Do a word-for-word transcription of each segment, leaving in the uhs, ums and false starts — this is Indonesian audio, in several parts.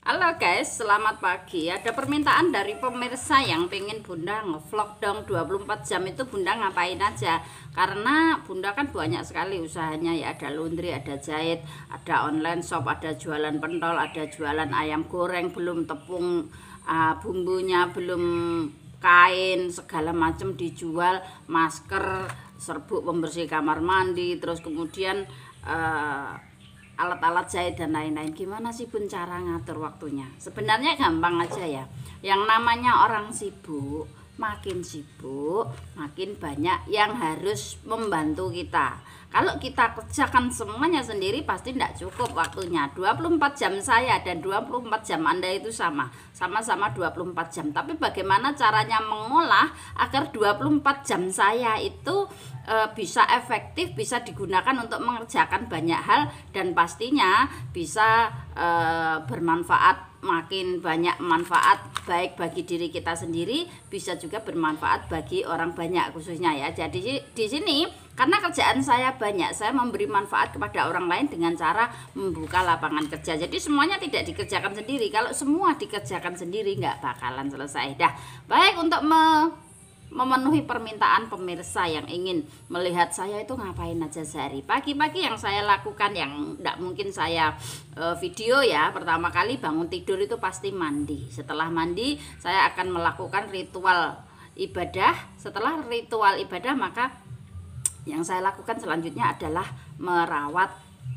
Halo guys, selamat pagi. Ada permintaan dari pemirsa yang pengen Bunda ngevlog dong dua puluh empat jam itu Bunda ngapain aja. Karena Bunda kan banyak sekali usahanya ya, ada laundry, ada jahit, ada online shop, ada jualan pentol, ada jualan ayam goreng, belum tepung uh, bumbunya, belum kain, segala macam dijual, masker, serbuk pembersih kamar mandi, terus kemudian uh, alat-alat jahit dan lain-lain. Gimana sih Bun cara ngatur waktunya? Sebenarnya gampang aja ya. Yang namanya orang sibuk, makin sibuk makin banyak yang harus membantu kita. Kalau kita kerjakan semuanya sendiri pasti tidak cukup waktunya. Dua puluh empat jam saya dan dua puluh empat jam Anda itu sama. Sama-sama dua puluh empat jam. Tapi bagaimana caranya mengolah agar dua puluh empat jam saya itu e, bisa efektif, bisa digunakan untuk mengerjakan banyak hal dan pastinya bisa e, bermanfaat, makin banyak manfaat baik bagi diri kita sendiri, bisa juga bermanfaat bagi orang banyak khususnya ya. Jadi di sini karena kerjaan saya banyak, saya memberi manfaat kepada orang lain dengan cara membuka lapangan kerja. Jadi semuanya tidak dikerjakan sendiri. Kalau semua dikerjakan sendiri nggak bakalan selesai. Dah, baik untuk me memenuhi permintaan pemirsa yang ingin melihat saya itu ngapain aja sehari. Pagi-pagi yang saya lakukan yang tidak mungkin saya e, video ya. Pertama kali bangun tidur itu pasti mandi. Setelah mandi saya akan melakukan ritual ibadah. Setelah ritual ibadah maka yang saya lakukan selanjutnya adalah merawat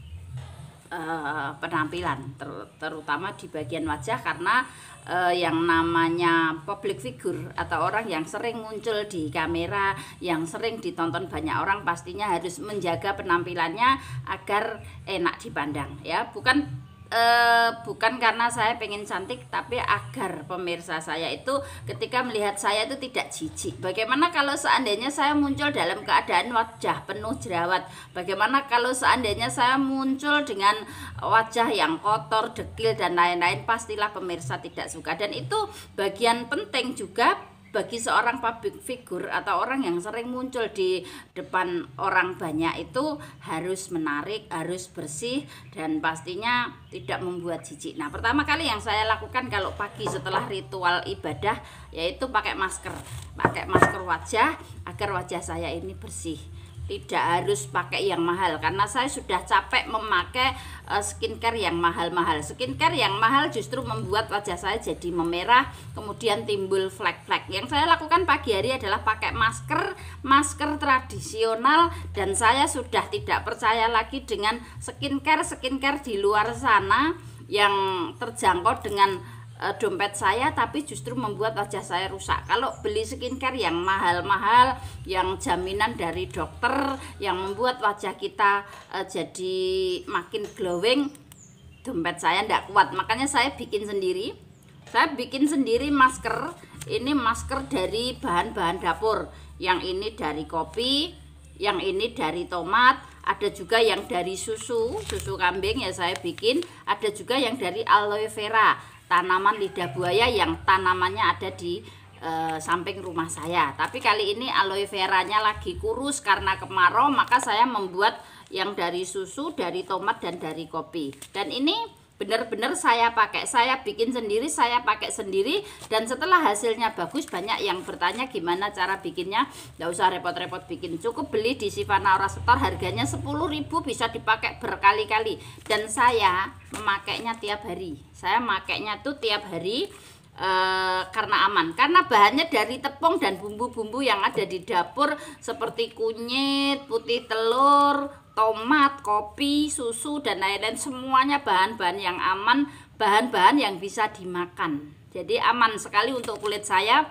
uh, penampilan ter terutama di bagian wajah karena uh, yang namanya public figure atau orang yang sering muncul di kamera, yang sering ditonton banyak orang pastinya harus menjaga penampilannya agar enak dipandang ya, bukan Uh, bukan karena saya pengen cantik, tapi agar pemirsa saya itu ketika melihat saya itu tidak jijik. Bagaimana kalau seandainya saya muncul dalam keadaan wajah penuh jerawat? Bagaimana kalau seandainya saya muncul dengan wajah yang kotor, dekil dan lain-lain? Pastilah pemirsa tidak suka. Dan itu bagian penting juga bagi seorang public figure atau orang yang sering muncul di depan orang banyak itu harus menarik, harus bersih dan pastinya tidak membuat jijik. Nah, pertama kali yang saya lakukan kalau pagi setelah ritual ibadah yaitu pakai masker. Pakai masker wajah agar wajah saya ini bersih. Tidak harus pakai yang mahal karena saya sudah capek memakai uh, skincare yang mahal-mahal. Skincare yang mahal justru membuat wajah saya jadi memerah, kemudian timbul flek-flek. Yang saya lakukan pagi hari adalah pakai masker, masker tradisional, dan saya sudah tidak percaya lagi dengan skincare-skincare di luar sana yang terjangkau dengan dompet saya tapi justru membuat wajah saya rusak. Kalau beli skincare yang mahal-mahal, yang jaminan dari dokter, yang membuat wajah kita uh, jadi makin glowing, dompet saya tidak kuat. Makanya saya bikin sendiri. Saya bikin sendiri masker. Ini masker dari bahan-bahan dapur. Yang ini dari kopi, yang ini dari tomat, ada juga yang dari susu, susu kambing ya saya bikin, ada juga yang dari aloe vera, tanaman lidah buaya yang tanamannya ada di e, samping rumah saya. Tapi kali ini aloe veranya lagi kurus karena kemarau, maka saya membuat yang dari susu, dari tomat dan dari kopi. Dan ini benar-benar saya pakai, saya bikin sendiri, saya pakai sendiri, dan setelah hasilnya bagus banyak yang bertanya gimana cara bikinnya. Nggak usah repot-repot bikin, cukup beli di Sivana Aura Store, harganya sepuluh ribu, bisa dipakai berkali-kali. Dan saya memakainya tiap hari, saya makainya tuh tiap hari e, karena aman, karena bahannya dari tepung dan bumbu-bumbu yang ada di dapur seperti kunyit, putih telur, tomat, kopi, susu dan lain-lain, semuanya bahan-bahan yang aman, bahan-bahan yang bisa dimakan. Jadi aman sekali untuk kulit saya.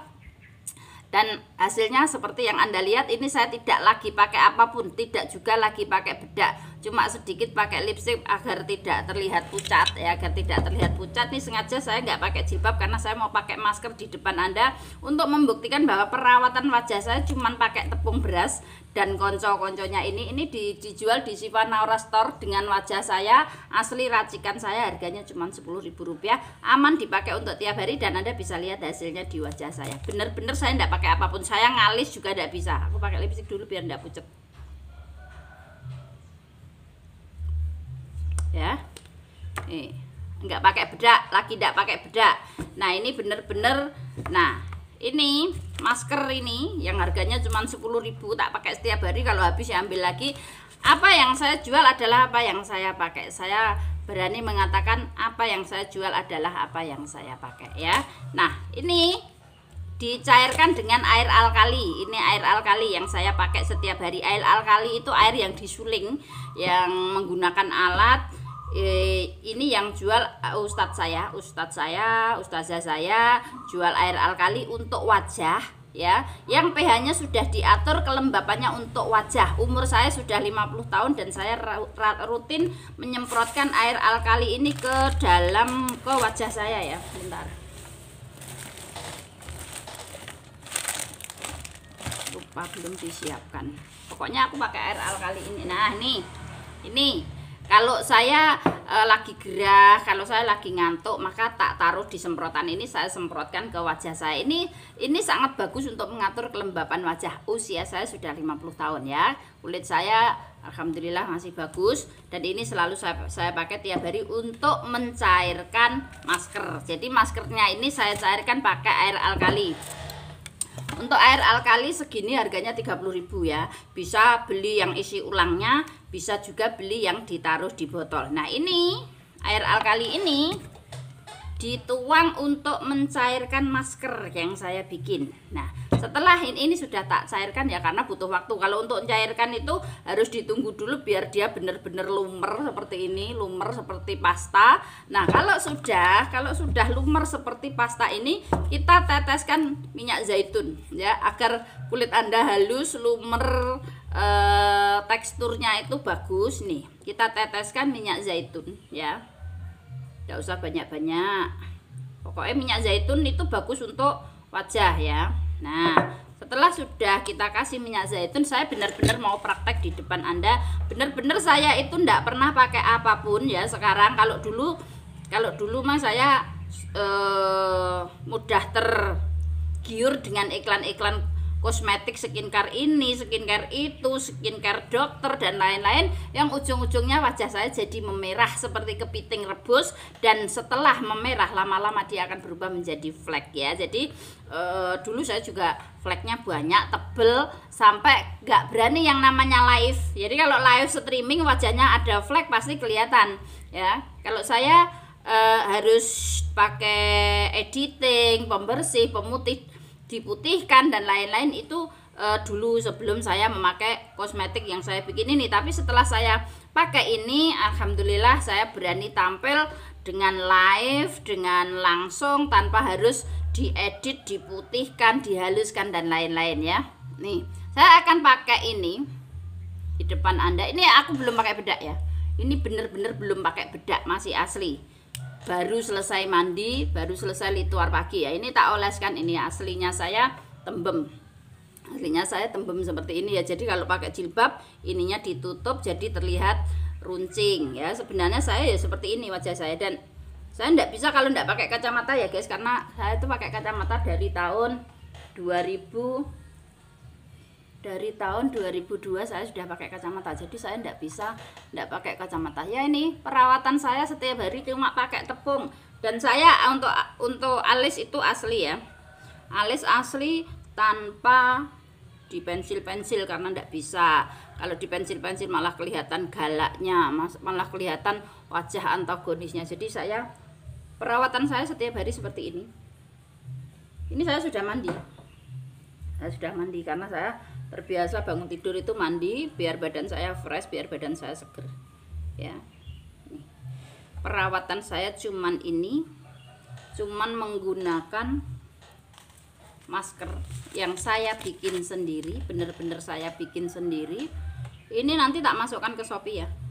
Dan hasilnya seperti yang Anda lihat, ini saya tidak lagi pakai apapun, tidak juga lagi pakai bedak, cuma sedikit pakai lipstick agar tidak terlihat pucat ya, agar tidak terlihat pucat. Nih sengaja saya nggak pakai jilbab karena saya mau pakai masker di depan Anda untuk membuktikan bahwa perawatan wajah saya cuma pakai tepung beras dan konco-konconya ini ini di, dijual di Sivana Aura Store dengan wajah saya asli, racikan saya, harganya cuma sepuluh ribu rupiah, aman dipakai untuk tiap hari dan Anda bisa lihat hasilnya di wajah saya. Bener-bener saya tidak pakai apapun, saya ngalis juga tidak bisa. Aku pakai lipstick dulu biar tidak pucat ya. Nih nggak pakai bedak, lagi nggak pakai bedak. Nah ini bener-bener, nah ini masker ini yang harganya cuma sepuluh ribu, tak pakai setiap hari, kalau habis ya ambil lagi. Apa yang saya jual adalah apa yang saya pakai. Saya berani mengatakan apa yang saya jual adalah apa yang saya pakai ya. Nah ini dicairkan dengan air alkali. Ini air alkali yang saya pakai setiap hari. Air alkali itu air yang disuling, yang menggunakan alat. Eh, ini yang jual ustadz saya, ustadz saya, ustazah saya jual air alkali untuk wajah ya, yang pH-nya sudah diatur kelembapannya untuk wajah. Umur saya sudah lima puluh tahun dan saya rutin menyemprotkan air alkali ini ke dalam ke wajah saya ya. Bentar. Lupa belum disiapkan. Pokoknya aku pakai air alkali ini. Nah, nih. Ini kalau saya e, lagi gerah, kalau saya lagi ngantuk, maka tak taruh di semprotan ini, saya semprotkan ke wajah saya. Ini ini sangat bagus untuk mengatur kelembapan wajah. Usia saya sudah lima puluh tahun ya. Kulit saya alhamdulillah masih bagus, dan ini selalu saya, saya pakai tiap hari untuk mencairkan masker. Jadi maskernya ini saya cairkan pakai air alkali. Untuk air alkali segini harganya tiga puluh ribu ya. Bisa beli yang isi ulangnya, bisa juga beli yang ditaruh di botol. Nah ini air alkali ini dituang untuk mencairkan masker yang saya bikin. Nah setelah ini, ini sudah tak cairkan ya, karena butuh waktu. Kalau untuk mencairkan itu harus ditunggu dulu biar dia benar-benar lumer seperti ini, lumer seperti pasta. Nah kalau sudah kalau sudah lumer seperti pasta ini, kita teteskan minyak zaitun ya, agar kulit Anda halus, lumer, eh, teksturnya itu bagus. Nih kita teteskan minyak zaitun ya, tidak usah banyak-banyak. Pokoknya minyak zaitun itu bagus untuk wajah ya. Nah setelah sudah kita kasih minyak zaitun, saya benar-benar mau praktek di depan Anda. Benar-benar saya itu enggak pernah pakai apapun ya sekarang. Kalau dulu kalau dulu mah saya eh, mudah tergiur dengan iklan-iklan kosmetik, skincare ini, skincare itu, skincare dokter dan lain-lain, yang ujung-ujungnya wajah saya jadi memerah seperti kepiting rebus, dan setelah memerah lama-lama dia akan berubah menjadi flek ya. Jadi e, dulu saya juga fleknya banyak, tebel, sampai nggak berani yang namanya live. Jadi kalau live streaming wajahnya ada flek pasti kelihatan ya. Kalau saya e, harus pakai editing, pembersih, pemutih, diputihkan dan lain-lain itu e, dulu sebelum saya memakai kosmetik yang saya bikin ini. Tapi setelah saya pakai ini, alhamdulillah saya berani tampil dengan live, dengan langsung, tanpa harus diedit, diputihkan, dihaluskan dan lain-lain ya. Nih saya akan pakai ini di depan Anda. Ini aku belum pakai bedak ya, ini bener-bener belum pakai bedak, masih asli. Baru selesai mandi, baru selesai lituar pagi ya. Ini tak oleskan, ini aslinya saya tembem. Aslinya saya tembem seperti ini ya. Jadi kalau pakai jilbab ininya ditutup jadi terlihat runcing ya. Sebenarnya saya ya seperti ini wajah saya, dan saya enggak bisa kalau enggak pakai kacamata ya guys, karena saya itu pakai kacamata dari tahun dua ribu, dari tahun dua ribu dua saya sudah pakai kacamata. Jadi saya enggak bisa enggak pakai kacamata ya. Ini perawatan saya setiap hari cuma pakai tepung, dan saya untuk untuk alis itu asli ya, alis asli tanpa dipensil-pensil, karena enggak bisa. Kalau dipensil-pensil malah kelihatan galaknya, malah kelihatan wajah antagonisnya. Jadi saya perawatan saya setiap hari seperti ini. Ini saya sudah mandi, saya sudah mandi karena saya terbiasa bangun tidur itu mandi biar badan saya fresh, biar badan saya seger ya. Nih, perawatan saya cuman ini, cuman menggunakan masker yang saya bikin sendiri, bener-bener saya bikin sendiri. Ini nanti tak masukkan ke Shopee ya,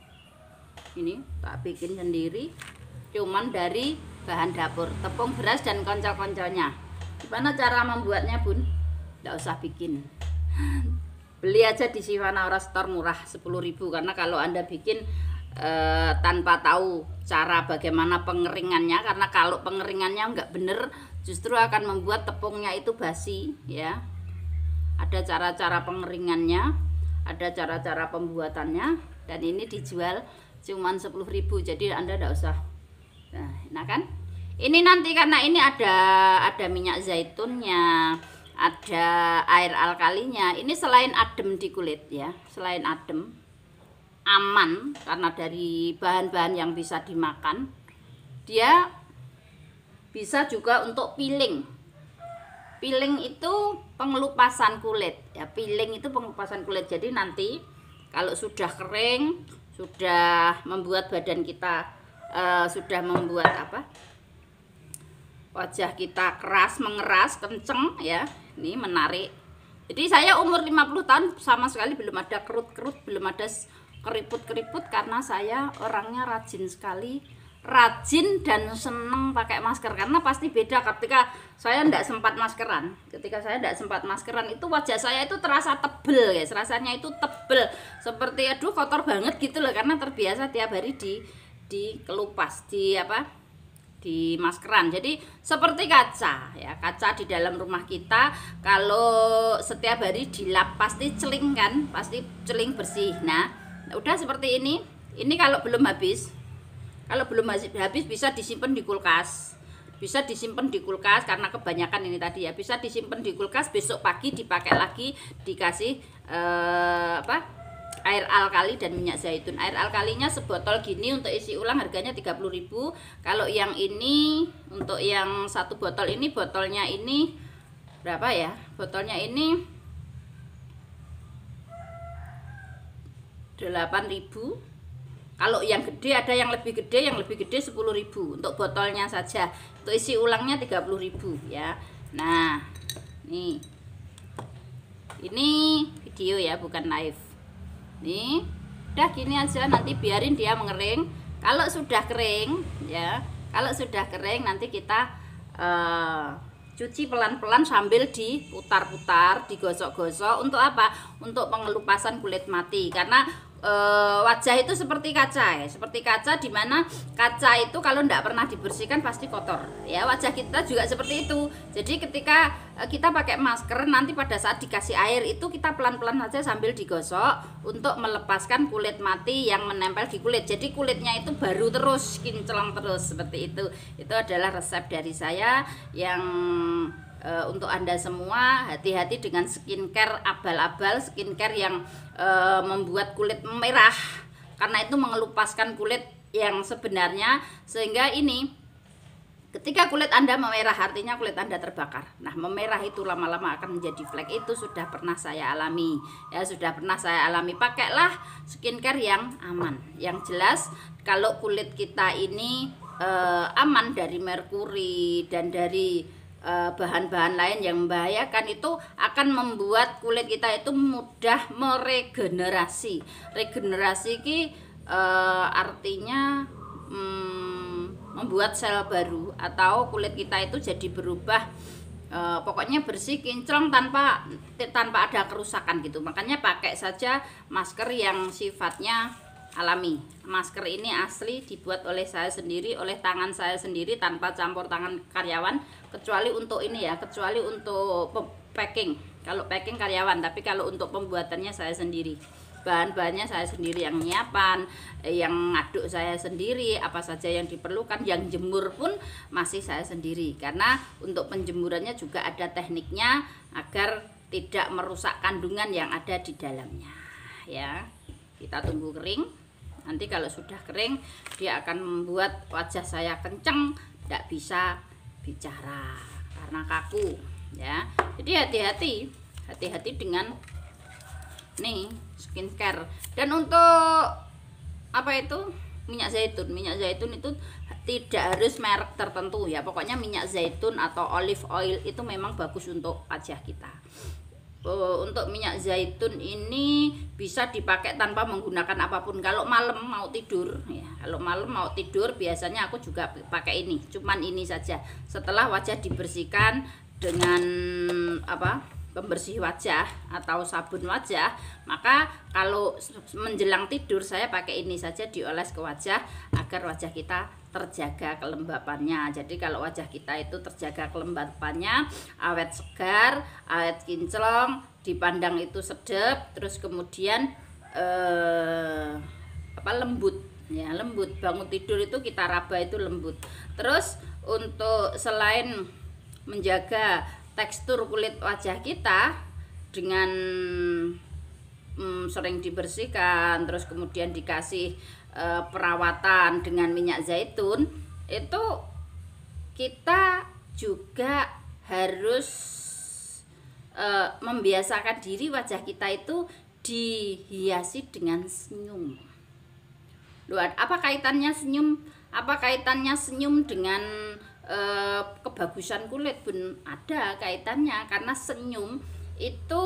ini tak bikin sendiri, cuman dari bahan dapur, tepung beras dan konco-konconya. Gimana cara membuatnya bun? Nggak usah bikin, beli aja di Sivana Ora Store, murah sepuluh ribu. Karena kalau Anda bikin e, tanpa tahu cara bagaimana pengeringannya, karena kalau pengeringannya nggak bener justru akan membuat tepungnya itu basi ya. Ada cara-cara pengeringannya, ada cara-cara pembuatannya, dan ini dijual cuman sepuluh ribu. Jadi Anda nggak usah Nah kan, ini nanti karena ini ada ada minyak zaitunnya, ada air alkalinya. Ini selain adem di kulit ya, selain adem, aman karena dari bahan-bahan yang bisa dimakan. Dia bisa juga untuk peeling. Peeling itu pengelupasan kulit ya, peeling itu pengelupasan kulit. Jadi nanti kalau sudah kering, sudah membuat badan kita uh, sudah membuat apa? Wajah kita keras, mengeras, kenceng ya. Ini menarik. Jadi saya umur lima puluh tahun sama sekali belum ada kerut-kerut, belum ada keriput-keriput karena saya orangnya rajin sekali, rajin dan seneng pakai masker. Karena pasti beda ketika saya tidak sempat maskeran. Ketika saya tidak sempat maskeran itu wajah saya itu terasa tebel guys, rasanya itu tebel seperti aduh kotor banget gitu loh, karena terbiasa tiap hari di di kelupas, di apa? Di maskeran. Jadi seperti kaca ya, kaca di dalam rumah kita kalau setiap hari dilap pasti celing kan, pasti celing bersih. Nah, udah seperti ini. Ini kalau belum habis, kalau belum habis bisa disimpan di kulkas. Bisa disimpan di kulkas karena kebanyakan ini tadi ya, bisa disimpan di kulkas, besok pagi dipakai lagi, dikasih eh, apa? air alkali dan minyak zaitun. Air alkalinya sebotol gini untuk isi ulang harganya tiga puluh ribu. Kalau yang ini untuk yang satu botol ini, botolnya ini berapa ya? Botolnya ini delapan ribu. Kalau yang gede ada yang lebih gede, yang lebih gede sepuluh ribu untuk botolnya saja. Untuk isi ulangnya tiga puluh ribu ya. Nah, nih. Ini video ya, bukan live. Nih, udah gini aja, nanti biarin dia mengering. Kalau sudah kering ya, kalau sudah kering nanti kita uh, cuci pelan-pelan sambil diputar-putar, digosok-gosok. Untuk apa? Untuk pengelupasan kulit mati. Karena e, wajah itu seperti kaca ya, seperti kaca, dimana kaca itu kalau tidak pernah dibersihkan pasti kotor ya. Wajah kita juga seperti itu. Jadi ketika e, kita pakai masker, nanti pada saat dikasih air itu kita pelan-pelan saja sambil digosok untuk melepaskan kulit mati yang menempel di kulit. Jadi kulitnya itu baru terus, kinclong terus seperti itu. Itu adalah resep dari saya yang Uh, untuk Anda semua. Hati-hati dengan skincare abal-abal, skincare yang uh, membuat kulit merah, karena itu mengelupaskan kulit yang sebenarnya, sehingga ini ketika kulit Anda memerah artinya kulit Anda terbakar. Nah, memerah itu lama-lama akan menjadi flek. Itu sudah pernah saya alami ya, sudah pernah saya alami. Pakailah skincare yang aman, yang jelas. Kalau kulit kita ini uh, aman dari merkuri dan dari bahan-bahan lain yang membahayakan, itu akan membuat kulit kita itu mudah meregenerasi. Regenerasi ki e, artinya hmm, membuat sel baru, atau kulit kita itu jadi berubah, e, pokoknya bersih, kinclong, tanpa tanpa ada kerusakan gitu. Makanya pakai saja masker yang sifatnya alami. Masker ini asli, dibuat oleh saya sendiri, oleh tangan saya sendiri, tanpa campur tangan karyawan, kecuali untuk ini ya, kecuali untuk packing. Kalau packing karyawan, tapi kalau untuk pembuatannya saya sendiri. Bahan-bahannya saya sendiri yang nyiapan, yang ngaduk saya sendiri, apa saja yang diperlukan, yang jemur pun masih saya sendiri. Karena untuk penjemurannya juga ada tekniknya agar tidak merusak kandungan yang ada di dalamnya. Ya, kita tunggu kering. Nanti kalau sudah kering, dia akan membuat wajah saya kenceng, tidak bisa bicara karena kaku ya. Jadi hati-hati, hati-hati dengan nih skincare. Dan untuk apa itu, minyak zaitun, minyak zaitun itu tidak harus merek tertentu ya. Pokoknya minyak zaitun atau olive oil itu memang bagus untuk wajah kita. Uh, untuk minyak zaitun ini bisa dipakai tanpa menggunakan apapun. Kalau malam mau tidur ya, kalau malam mau tidur biasanya aku juga pakai ini, cuman ini saja. Setelah wajah dibersihkan dengan apa, pembersih wajah atau sabun wajah, maka kalau menjelang tidur saya pakai ini saja, dioles ke wajah agar wajah kita terjaga kelembapannya. Jadi kalau wajah kita itu terjaga kelembapannya, awet segar, awet kinclong, dipandang itu sedap, terus kemudian eh, apa lembut Ya, lembut. Bangun tidur itu kita raba itu lembut. Terus untuk selain menjaga tekstur kulit wajah kita dengan hmm, sering dibersihkan, terus kemudian dikasih uh, perawatan dengan minyak zaitun, itu kita juga harus uh, membiasakan diri wajah kita itu dihiasi dengan senyum. Loh, apa kaitannya senyum? Apa kaitannya senyum dengan e, kebagusan kulit? Bun, ada kaitannya, karena senyum itu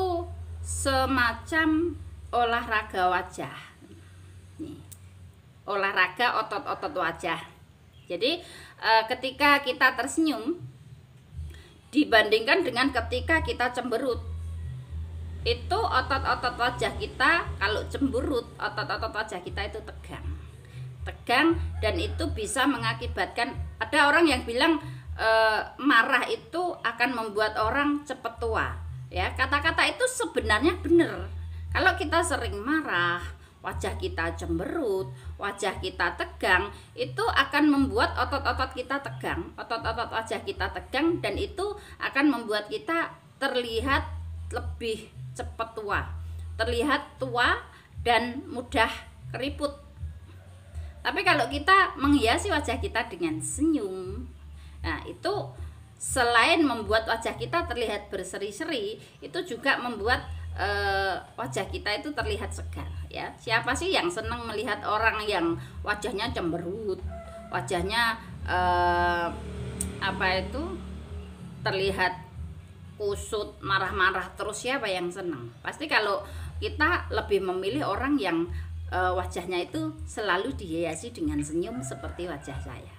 semacam olahraga wajah. Nih, olahraga otot-otot wajah. Jadi e, ketika kita tersenyum dibandingkan dengan ketika kita cemberut, itu otot-otot wajah kita kalau cemberut, otot-otot wajah kita itu tegang. Tegang, dan itu bisa mengakibatkan, ada orang yang bilang e, marah itu akan membuat orang cepat tua. Ya, kata-kata itu sebenarnya benar. Kalau kita sering marah, wajah kita cemberut, wajah kita tegang, itu akan membuat otot-otot kita tegang, otot-otot wajah kita tegang, dan itu akan membuat kita terlihat lebih cepat tua, terlihat tua dan mudah keriput. Tapi kalau kita menghiasi wajah kita dengan senyum, nah itu selain membuat wajah kita terlihat berseri-seri, itu juga membuat e, wajah kita itu terlihat segar. Ya, siapa sih yang senang melihat orang yang wajahnya cemberut, wajahnya e, apa itu terlihat kusut, marah-marah terus? Siapa yang senang? Pasti kalau kita lebih memilih orang yang e, wajahnya itu selalu dihiasi dengan senyum seperti wajah saya.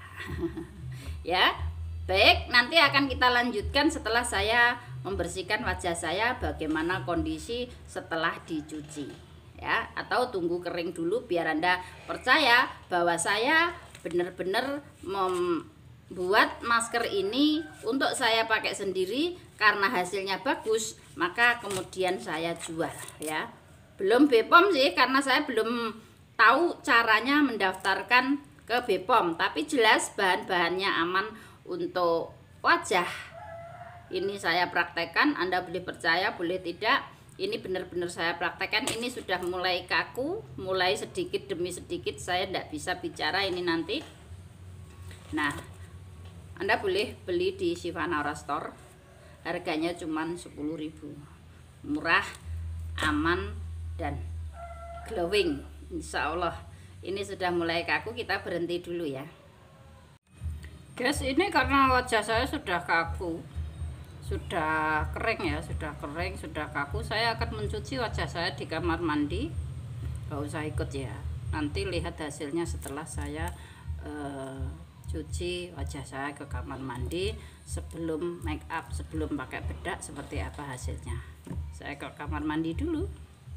Ya, baik, nanti akan kita lanjutkan setelah saya membersihkan wajah saya, bagaimana kondisi setelah dicuci, ya, atau tunggu kering dulu biar Anda percaya bahwa saya benar-benar membuat masker ini untuk saya pakai sendiri. Karena hasilnya bagus, maka kemudian saya jual, ya. Belum B P O M sih, karena saya belum tahu caranya mendaftarkan ke B P O M, tapi jelas bahan-bahannya aman untuk wajah. Ini saya praktekkan, Anda boleh percaya, boleh tidak. Ini benar-benar saya praktekkan. Ini sudah mulai kaku, mulai sedikit demi sedikit, saya tidak bisa bicara ini nanti. Nah, Anda boleh beli di Shivanara Store. Harganya cuma sepuluh ribu, murah, aman, dan glowing. Insya Allah. Ini sudah mulai kaku, kita berhenti dulu ya guys. Ini karena wajah saya sudah kaku, sudah kering ya, sudah kering, sudah kaku. Saya akan mencuci wajah saya di kamar mandi. Gak usah ikut ya, nanti lihat hasilnya setelah saya uh, cuci wajah saya ke kamar mandi, sebelum make up, sebelum pakai bedak, seperti apa hasilnya. Saya ke kamar mandi dulu.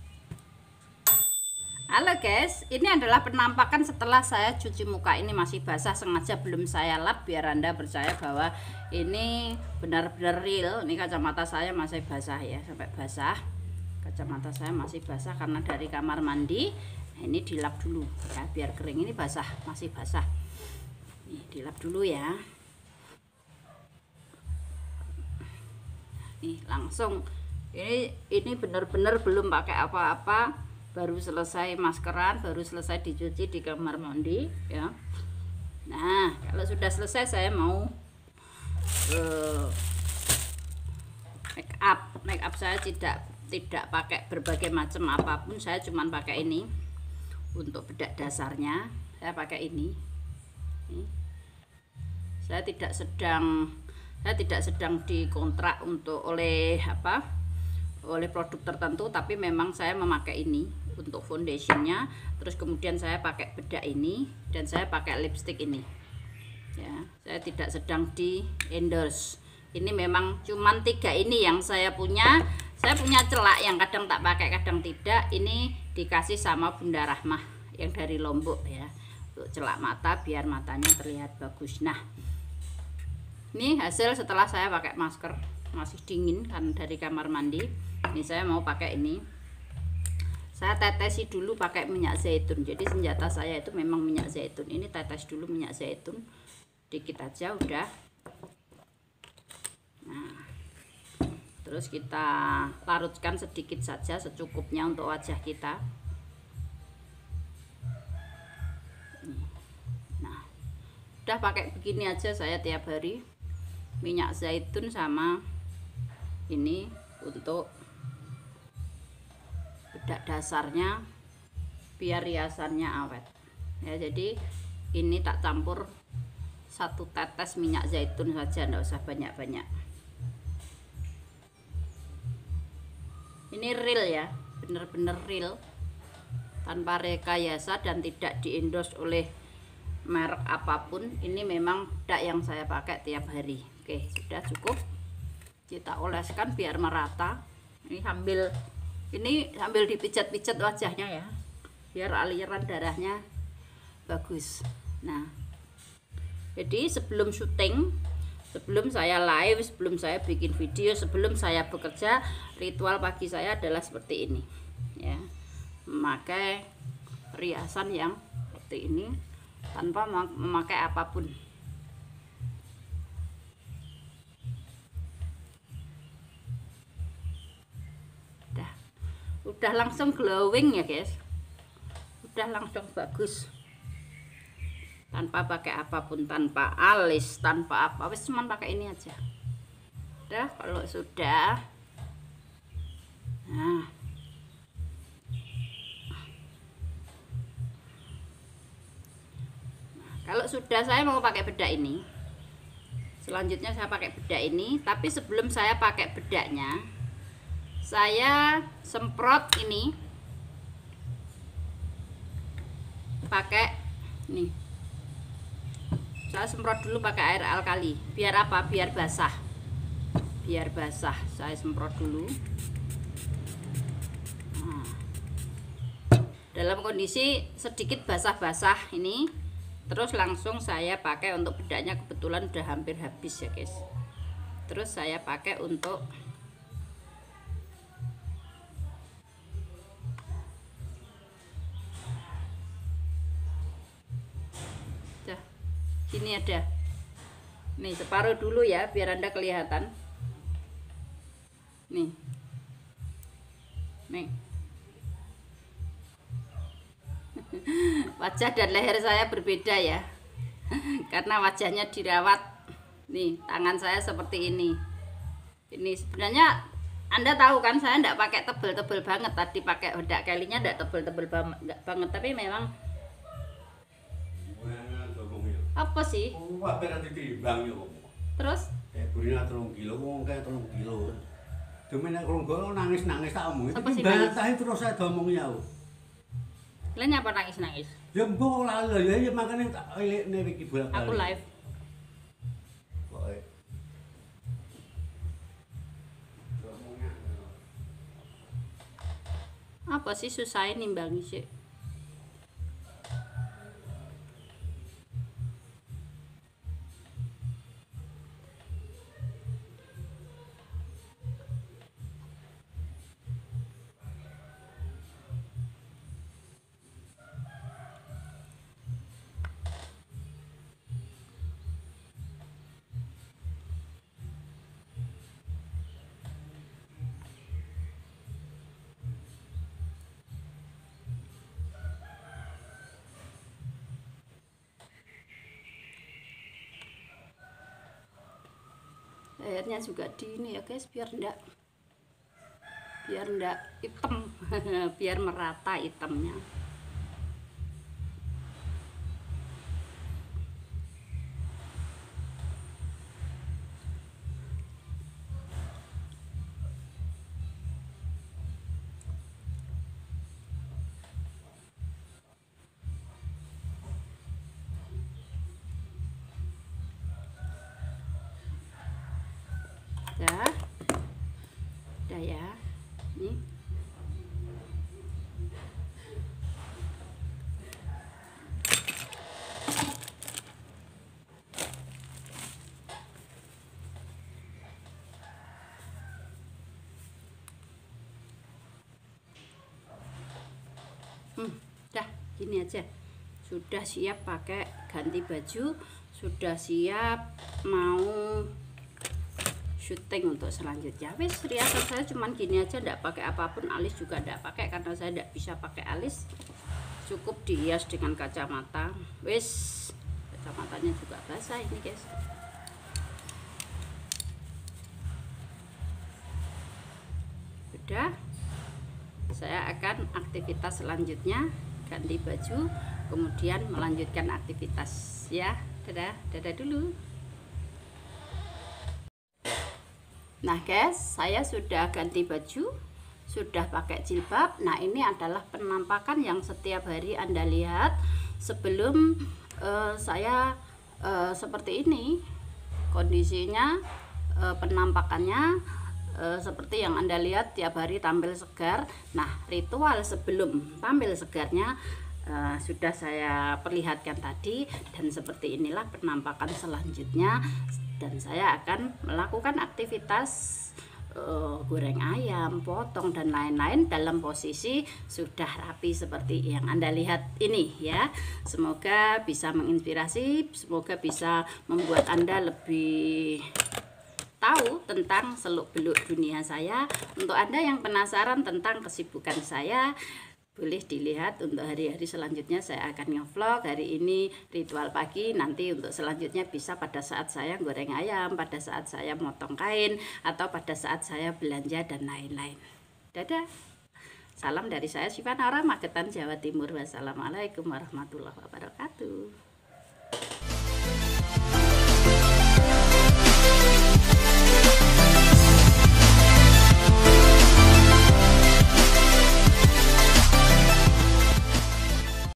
Halo guys, ini adalah penampakan setelah saya cuci muka. Ini masih basah, sengaja belum saya lap biar Anda percaya bahwa ini benar-benar real. Ini kacamata saya masih basah ya, sampai basah. Kacamata saya masih basah karena dari kamar mandi. Nah, ini dilap dulu ya, biar kering. Ini basah, masih basah. Nih, dilap dulu ya. Nih, langsung. Ini ini benar-benar belum pakai apa-apa, baru selesai maskeran, baru selesai dicuci di kamar mandi ya. Nah, kalau sudah selesai saya mau uh, make up. Make up saya tidak tidak pakai berbagai macam apapun, saya cuma pakai ini untuk bedak dasarnya. Saya pakai ini. Ini. Saya tidak sedang saya tidak sedang dikontrak untuk oleh apa? oleh produk tertentu, tapi memang saya memakai ini untuk foundationnya, terus kemudian saya pakai bedak ini, dan saya pakai lipstick ini ya. Saya tidak sedang di endorse. Ini memang cuman tiga ini yang saya punya. Saya punya celak yang kadang tak pakai, kadang tidak. Ini dikasih sama Bunda Rahmah yang dari Lombok ya, untuk celak mata biar matanya terlihat bagus. Nah, ini hasil setelah saya pakai masker, masih dingin kan dari kamar mandi. Ini saya mau pakai ini. Saya tetesi dulu pakai minyak zaitun. Jadi senjata saya itu memang minyak zaitun. Ini tetes dulu minyak zaitun dikit aja udah. Nah, terus kita larutkan sedikit saja secukupnya untuk wajah kita. Nah, udah pakai begini aja saya tiap hari, minyak zaitun sama ini untuk bedak dasarnya biar riasannya awet ya. Jadi ini tak campur satu tetes minyak zaitun saja, enggak usah banyak-banyak. Ini real ya, bener-bener real, tanpa rekayasa dan tidak diendos oleh merek apapun. Ini memang bedak yang saya pakai tiap hari. Oke, sudah cukup. Kita oleskan biar merata. Ini sambil ini sambil dipijat-pijat wajahnya ya, biar aliran darahnya bagus. Nah, jadi sebelum syuting, sebelum saya live, sebelum saya bikin video, sebelum saya bekerja, ritual pagi saya adalah seperti ini ya, memakai riasan yang seperti ini tanpa memakai apapun. Udah langsung glowing ya guys, udah langsung bagus, tanpa pakai apapun, tanpa alis, tanpa apa, wes cuman pakai ini aja. Udah, kalau sudah, nah kalau sudah saya mau pakai bedak ini. Selanjutnya saya pakai bedak ini, tapi sebelum saya pakai bedaknya, saya semprot ini pakai nih, saya semprot dulu pakai air alkali. Biar apa? Biar basah, biar basah. Saya semprot dulu. Nah, dalam kondisi sedikit basah-basah ini, terus langsung saya pakai untuk bedaknya. Kebetulan udah hampir habis ya guys. Terus saya pakai untuk sini ada nih, separuh dulu ya biar Anda kelihatan nih, nih wajah dan leher saya berbeda ya karena wajahnya dirawat. Nih tangan saya seperti ini. Ini sebenarnya Anda tahu kan, saya enggak pakai tebel-tebel banget. Tadi pakai bedak kalinya enggak tebel-tebel banget, tapi memang apa sih? Wah, pengen ditimbang yo. Terus? Eh, burine telung kilo, wong kae telung kilo. Cuma nek krungu nangis-nangis tak omong. Apa sih nangis? Bantahi terus saya domong ya. Lah nyapa nangis-nangis? Ya mbok lali ya, ya makane tak elekne iki bolak. Aku live. Pokoke. Apa sih susah nimbangi sih? Airnya juga di ini ya guys, biar enggak biar enggak hitam biar merata hitamnya. Udah, udah ya, nih. gini aja sudah siap pakai ganti baju, sudah siap mau syuting untuk selanjutnya. Wis, riasan saya cuman gini aja, enggak pakai apapun, alis juga enggak pakai karena saya enggak bisa pakai alis, cukup dihias dengan kacamata. Wis, kacamatanya juga basah ini guys. Udah, saya akan aktivitas selanjutnya ganti baju, kemudian melanjutkan aktivitas ya. Dadah, dadah dulu. Nah guys, saya sudah ganti baju, sudah pakai jilbab. Nah ini adalah penampakan yang setiap hari Anda lihat sebelum uh, saya uh, seperti ini. Kondisinya, uh, penampakannya uh, seperti yang Anda lihat, tiap hari tampil segar. Nah ritual sebelum tampil segarnya uh, sudah saya perlihatkan tadi, dan seperti inilah penampakan selanjutnya. Dan saya akan melakukan aktivitas uh, goreng ayam, potong dan lain-lain dalam posisi sudah rapi seperti yang Anda lihat ini ya. Semoga bisa menginspirasi, semoga bisa membuat Anda lebih tahu tentang seluk-beluk dunia saya. Untuk Anda yang penasaran tentang kesibukan saya, boleh dilihat untuk hari-hari selanjutnya. Saya akan nge-vlog hari ini ritual pagi, nanti untuk selanjutnya bisa pada saat saya goreng ayam, pada saat saya motong kain, atau pada saat saya belanja dan lain-lain. Dadah, salam dari saya Syifa Naura, Magetan, Jawa Timur. Wassalamualaikum warahmatullahi wabarakatuh.